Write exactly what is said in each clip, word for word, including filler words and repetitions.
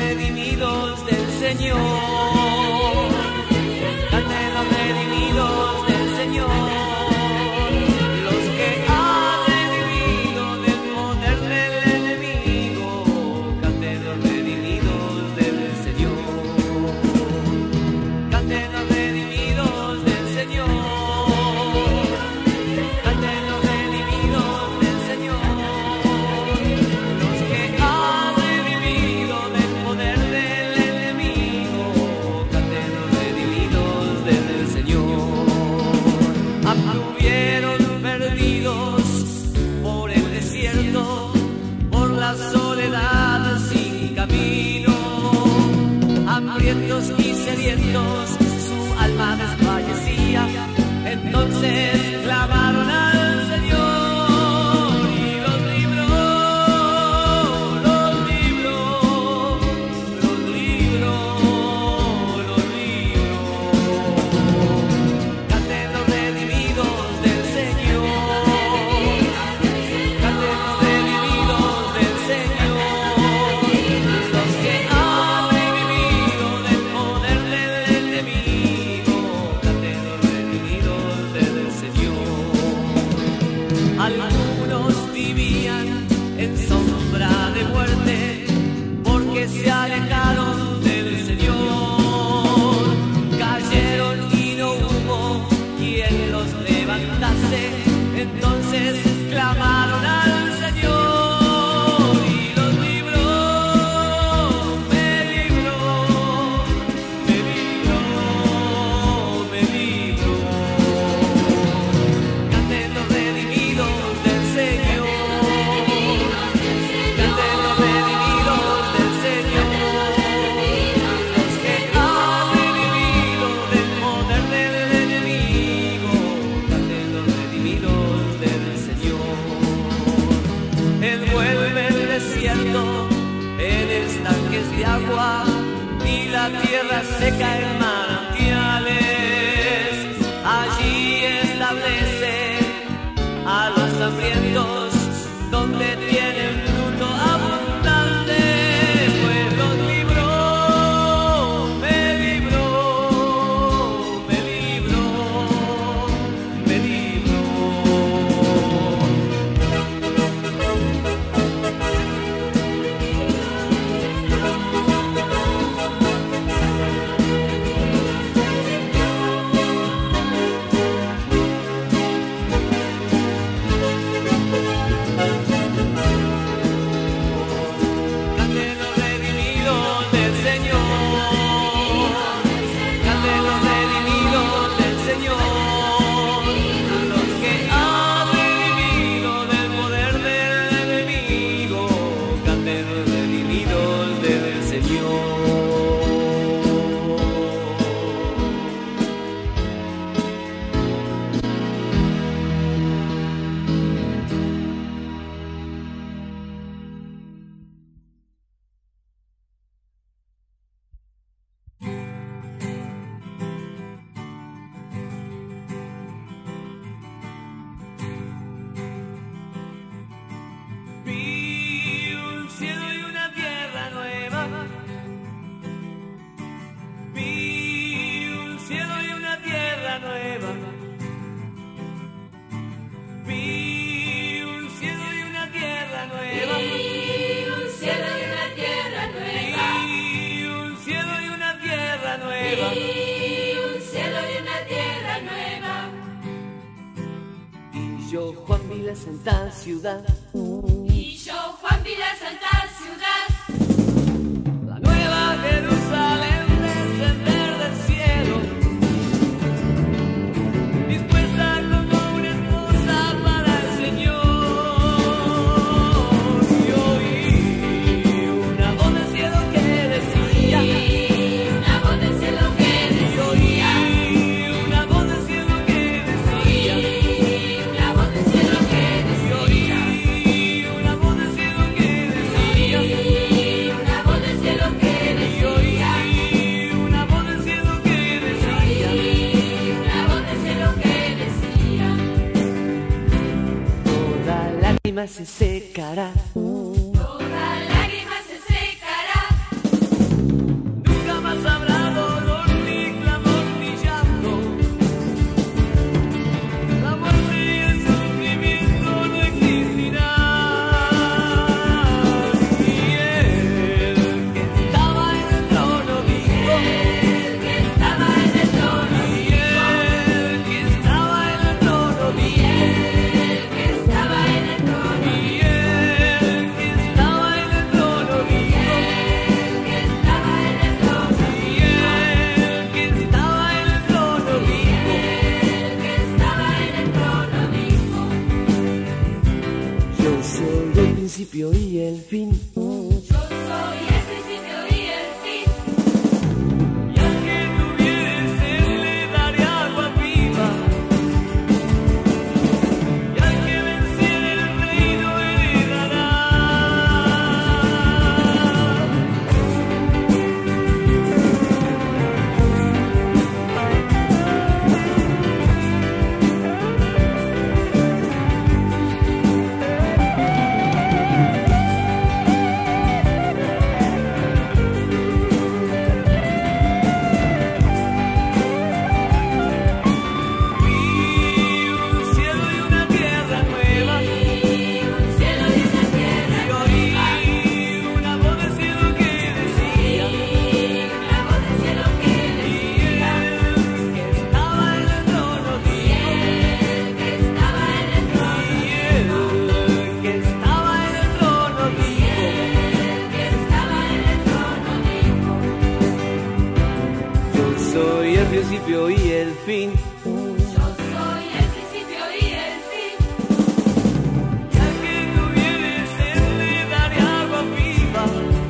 redimidos del Señor. Canten los redimidos del Señor. Los que ha redimido del poder del enemigo. Canten los redimidos del Señor. Canten los redimidos del Señor. Canten los redimidos del Señor. Los que ha redimido del poder del enemigo. Canten los redimidos del Señor. Anduvieron perdidos por el desierto, por la soledad sin camino, hambrientos y sedientos, su alma desfallecía. Entonces clamaron al Señor y los libró, los libró, los libró, los libró. Canten los redimidos del Señor. Canten los redimidos del Señor. Los que han redimido del poder del enemigo. Canten los redimidos del Señor. Algunos vivían en sombra de muerte porque se alejaron del Señor. Cayeron y no hubo quien los levantase. Entonces clamaron al Señor y los libró. Me libró, me libró, me libró. Canten los redimidos del Señor. Canten los redimidos del Señor. Los que han redimido del poder del enemigo. Canten los redimidos del Señor. Él vuelve el desierto en estanques de agua y la tierra seca en manantiales. Allí establece a los hambrientos donde tienen fruto abundante. Pues los libró, me libró, me libró, me libró. Canten los redimidos del Señor. Canten los redimidos del Señor. Los que han redimido del poder del enemigo. Canten los redimidos del Señor. Vi un cielo y una tierra nueva. Vi un cielo y una tierra nueva. Vi un cielo y una tierra nueva. Vi un cielo y una tierra nueva. Vi un cielo y una tierra nueva. Vi un cielo y una tierra nueva. Y yo, Juan, vi la santa ciudad, Y yo, Juan, vi la santa ciudad, la nueva Jerusalén descender del cielo, dispuesta como una esposa para el Señor. Y oí una voz del cielo que decía, y una voz del cielo que y oí decía, una voz del cielo que decía, y una voz del cielo que y oí una voz del cielo que decía, decía, y una voz del cielo que y decía, oí una voz del cielo que decía, y una voz del cielo que decía, toda lágrima se secará, toda lágrima se secará, el principio y el fin. Yo soy el principio y el fin. Y al que tuviere sed le daré agua viva.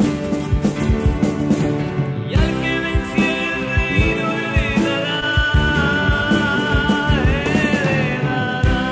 Y al que venciere el reino heredará, heredará.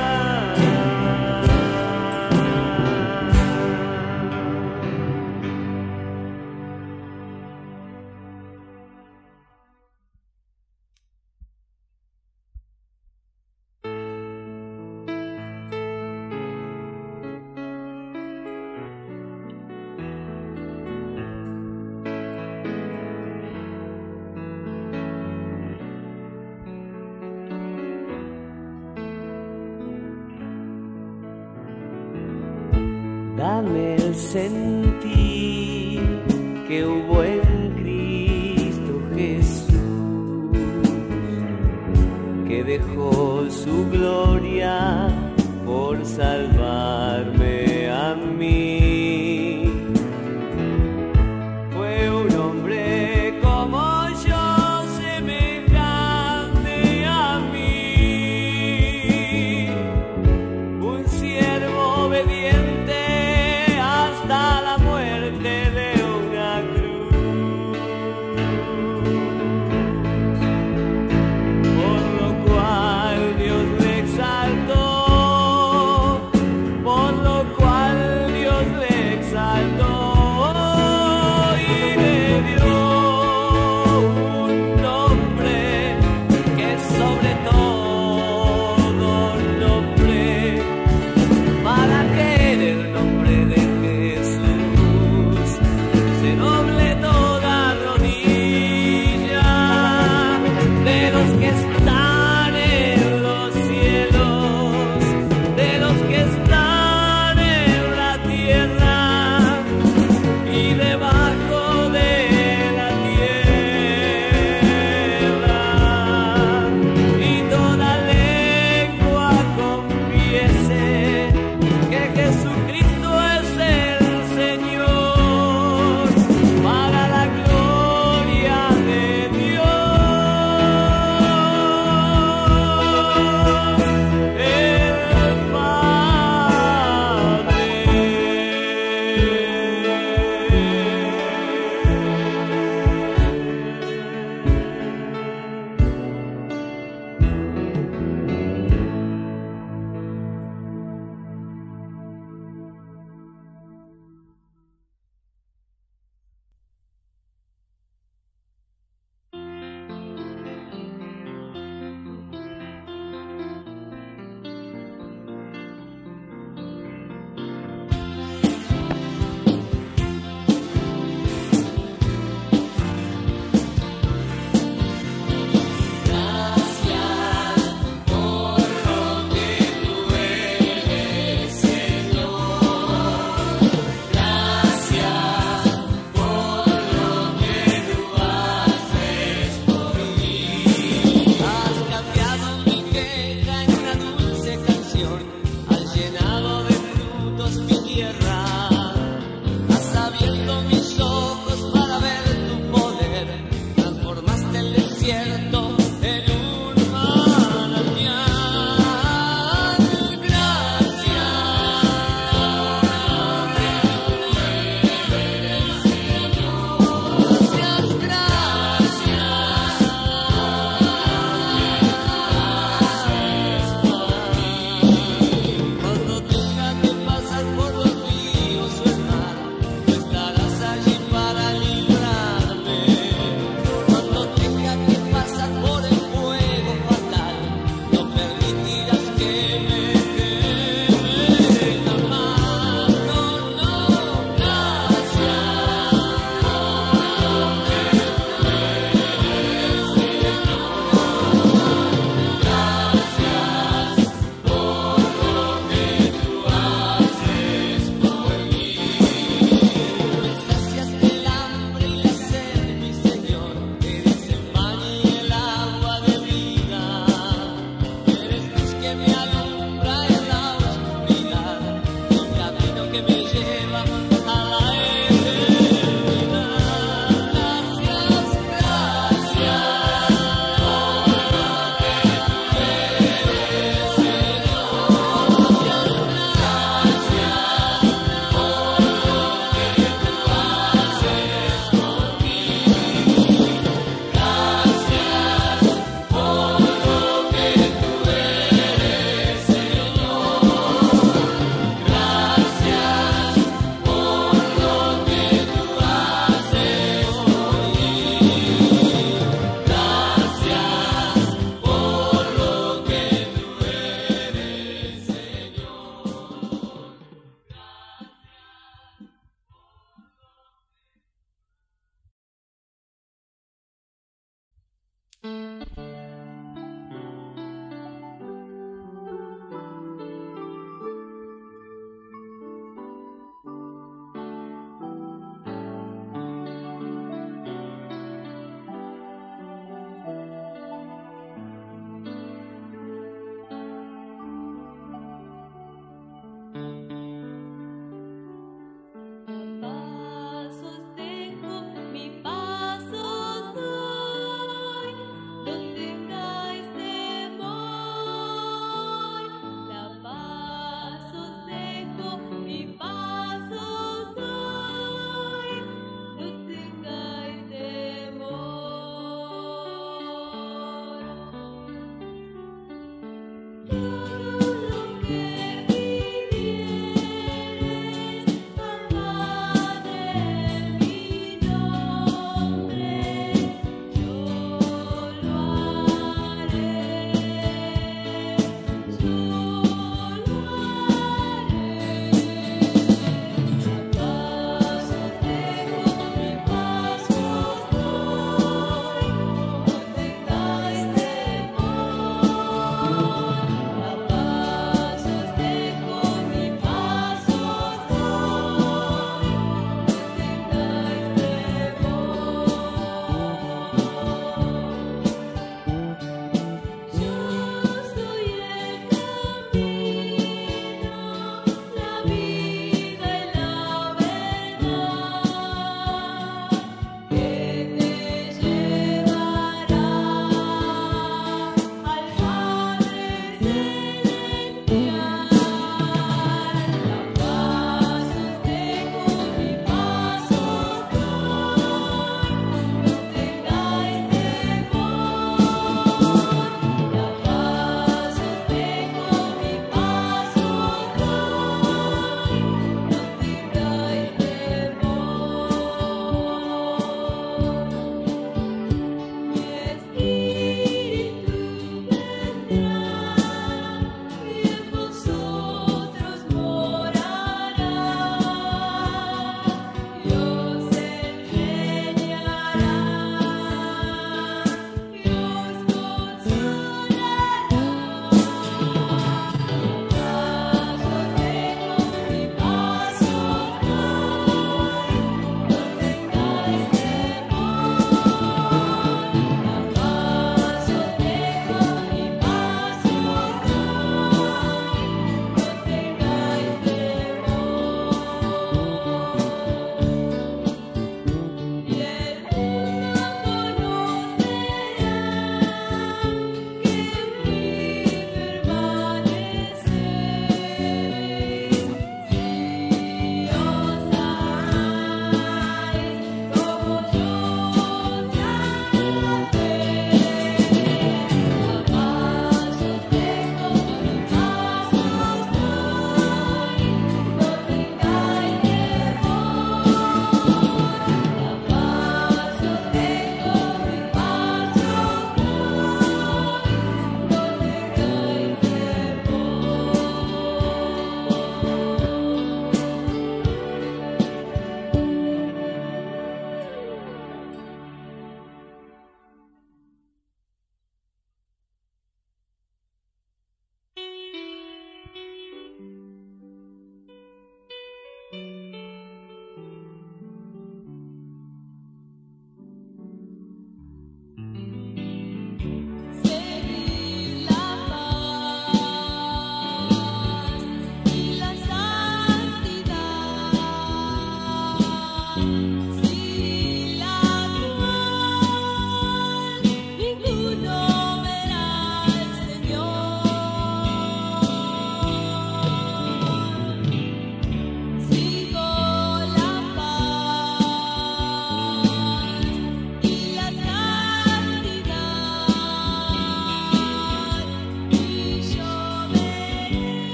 Dame el sentir que hubo en Cristo Jesús, que dejó su gloria por salvarme a mí. Fue un hombre como yo, semejante a mí, un siervo obediente hasta la muerte de una cruz, por lo cual Dios le exaltó, por lo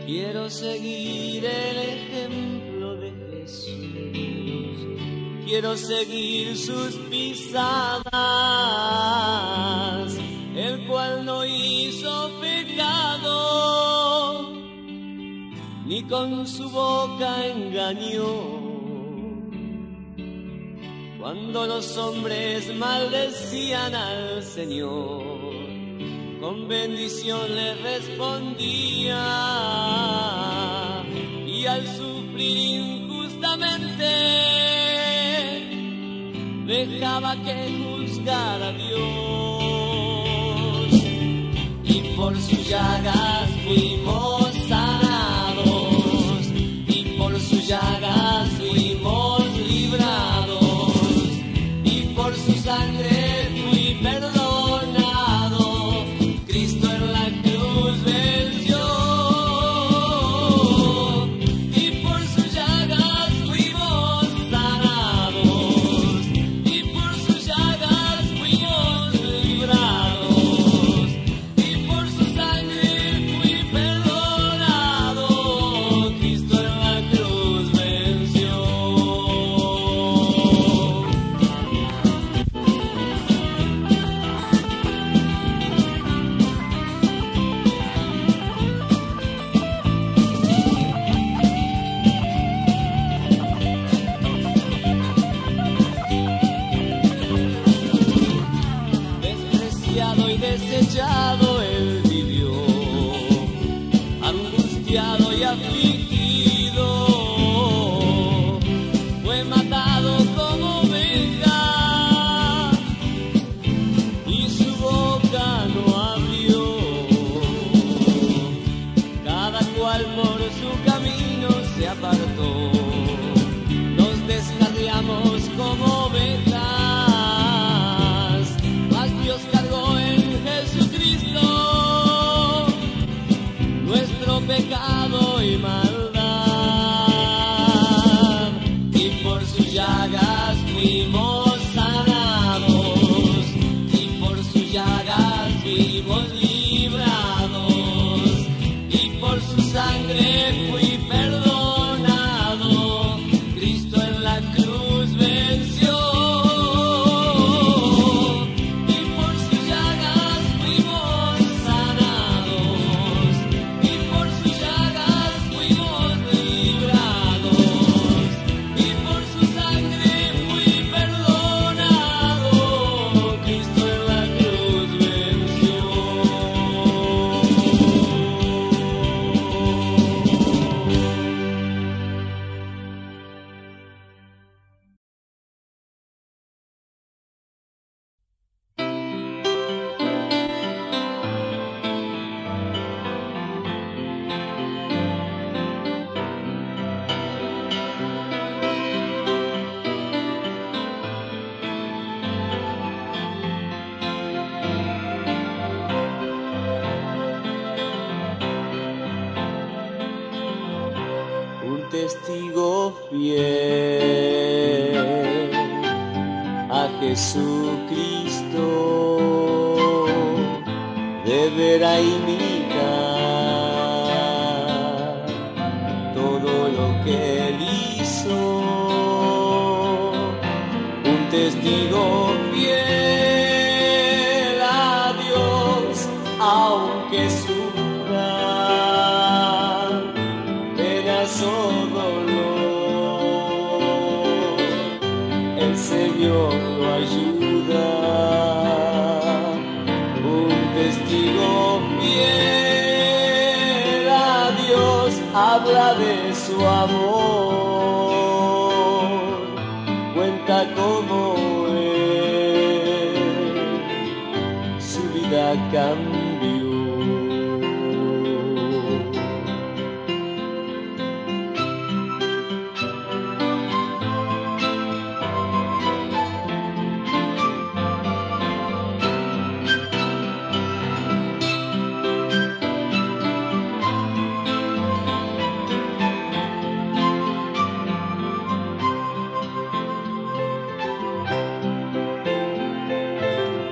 Quiero seguir el ejemplo de Jesús, quiero seguir sus pisadas, el cual no hizo pecado, ni con su boca engañó. Cuando los hombres maldecían al Señor, con bendición le respondía, y al sufrir injustamente dejaba que juzgara a Dios. Y por sus llagas fuimos sanados, y por sus llagas fuimos librados, y por su sangre fui perdonado. Desechado él vivió, angustiado y afligido, fue matado como oveja, y su boca no abrió. Cada cual por su camino se apartó, nos descarriamos como ovejas, mas Dios cargó en Jesucristo nuestro pecado y maldad, y por sus llagas fuimos sanados, y por sus llagas fuimos librados, y por su sangre fui perdonado. Cristo en la cruz venció. Testigo fiel a Jesucristo deberá imitar todo lo que él hizo. Un testigo fiel a Dios, aunque sufra penas o dolor, el Señor lo ayuda. Un testigo fiel a Dios habla de su amor, cuenta cómo él su vida cambió.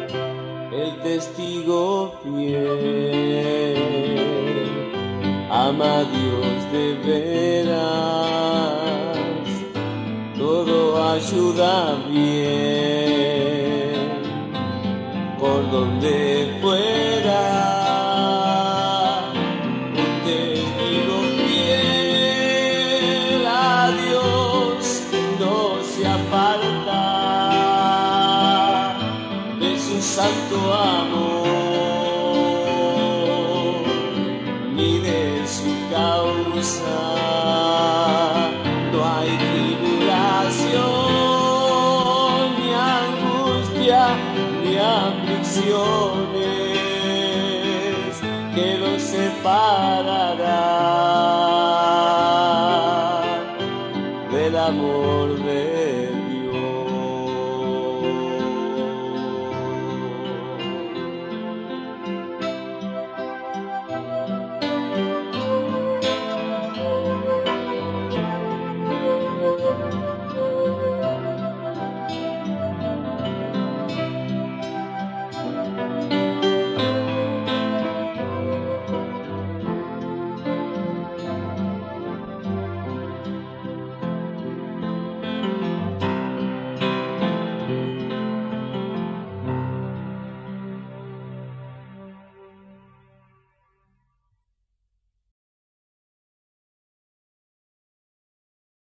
testigo fiel a ama a Dios de veras, todo ayuda bien, por donde fuera, un testigo fiel a Dios no se aparta de su santo amor, ni de su causa. No hay tribulación, ni angustia, ni aflicción